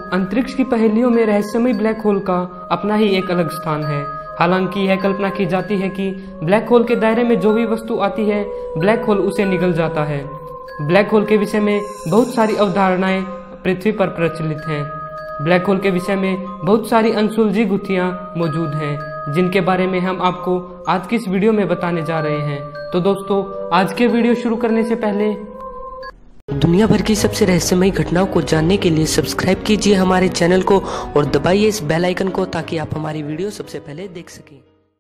अंतरिक्ष की पहेलियों में रहस्यमय ब्लैक होल का अपना ही एक अलग स्थान है। हालांकि यह कल्पना की जाती है कि ब्लैक होल के दायरे में जो भी वस्तु आती है, ब्लैक होल उसे निगल जाता है। ब्लैक होल के विषय में बहुत सारी अवधारणाएं पृथ्वी पर प्रचलित हैं। ब्लैक होल के विषय में बहुत सारी अनसुलझी गुत्थियां मौजूद हैं, जिनके बारे में हम आपको आज की इस वीडियो में बताने जा रहे हैं। तो दोस्तों, आज के वीडियो शुरू करने से पहले दुनिया भर की सबसे रहस्यमयी घटनाओं को जानने के लिए सब्सक्राइब कीजिए हमारे चैनल को और दबाइए इस बेल आइकन को, ताकि आप हमारी वीडियो सबसे पहले देख सकें।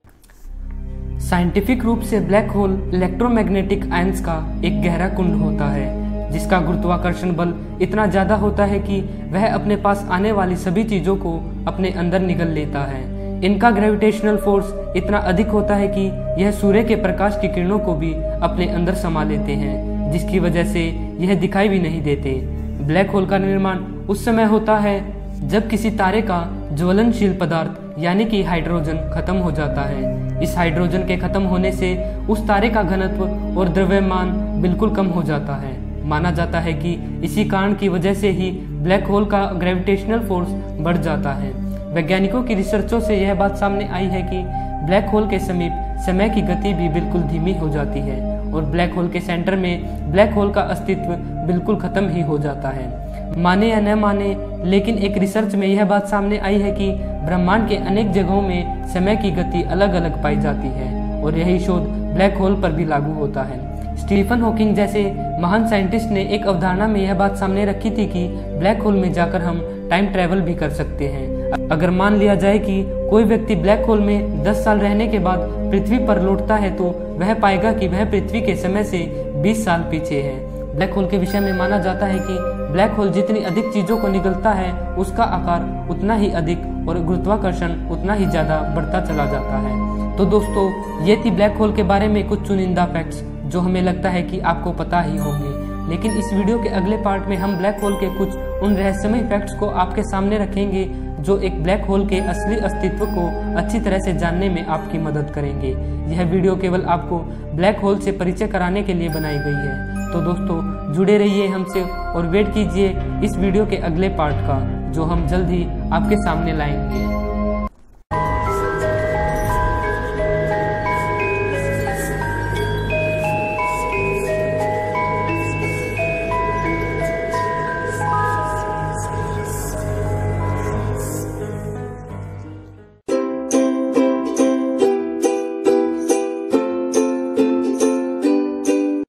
साइंटिफिक रूप से ब्लैक होल इलेक्ट्रोमैग्नेटिक आयंस का एक गहरा कुंड होता है, जिसका गुरुत्वाकर्षण बल इतना ज्यादा होता है कि वह अपने पास आने वाली सभी चीजों को अपने अंदर निगल लेता है। इनका ग्रेविटेशनल फोर्स इतना अधिक होता है कि यह सूर्य के प्रकाश की किरणों को भी अपने अंदर समा लेते हैं, जिसकी वजह से यह दिखाई भी नहीं देते। ब्लैक होल का निर्माण उस समय होता है जब किसी तारे का ज्वलनशील पदार्थ यानी कि हाइड्रोजन खत्म हो जाता है। इस हाइड्रोजन के खत्म होने से उस तारे का घनत्व और द्रव्यमान बिल्कुल कम हो जाता है। माना जाता है कि इसी कारण की वजह से ही ब्लैक होल का ग्रेविटेशनल फोर्स बढ़ जाता है। वैज्ञानिकों की रिसर्चों से यह बात सामने आई है कि ब्लैक होल के समीप समय की गति भी बिल्कुल धीमी हो जाती है और ब्लैक होल के सेंटर में ब्लैक होल का अस्तित्व बिल्कुल खत्म ही हो जाता है। माने या न माने, लेकिन एक रिसर्च में यह बात सामने आई है कि ब्रह्मांड के अनेक जगहों में समय की गति अलग अलग पाई जाती है और यही शोध ब्लैक होल पर भी लागू होता है। स्टीफन हॉकिंग जैसे महान साइंटिस्ट ने एक अवधारणा में यह बात सामने रखी थी कि ब्लैक होल में जाकर हम टाइम ट्रेवल भी कर सकते हैं। अगर मान लिया जाए कि कोई व्यक्ति ब्लैक होल में 10 साल रहने के बाद पृथ्वी पर लौटता है, तो वह पाएगा कि वह पृथ्वी के समय से 20 साल पीछे है। ब्लैक होल के विषय में माना जाता है कि ब्लैक होल जितनी अधिक चीजों को निगलता है, उसका आकार उतना ही अधिक और गुरुत्वाकर्षण उतना ही ज्यादा बढ़ता चला जाता है। तो दोस्तों, ये थी ब्लैक होल के बारे में कुछ चुनिंदा फैक्ट्स जो हमें लगता है कि आपको पता ही होंगे। लेकिन इस वीडियो के अगले पार्ट में हम ब्लैक होल के कुछ उन रहस्यमय फैक्ट्स को आपके सामने रखेंगे जो एक ब्लैक होल के असली अस्तित्व को अच्छी तरह से जानने में आपकी मदद करेंगे। यह वीडियो केवल आपको ब्लैक होल से परिचय कराने के लिए बनाई गई है। तो दोस्तों, जुड़े रहिए हमसे और वेट कीजिए इस वीडियो के अगले पार्ट का, जो हम जल्द ही आपके सामने लाएंगे।